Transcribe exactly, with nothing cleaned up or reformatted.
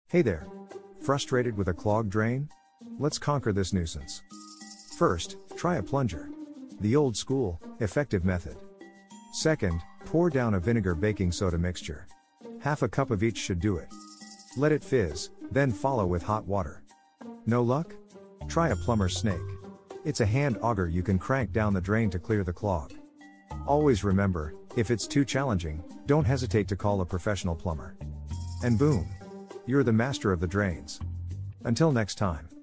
Hey there! Frustrated with a clogged drain? Let's conquer this nuisance. First, try a plunger. The old school, effective method. Second, pour down a vinegar-baking soda mixture. Half a cup of each should do it. Let it fizz, then follow with hot water. No luck? Try a plumber's snake. It's a hand auger you can crank down the drain to clear the clog. Always remember, if it's too challenging, don't hesitate to call a professional plumber. And boom! You're the master of the drains. Until next time.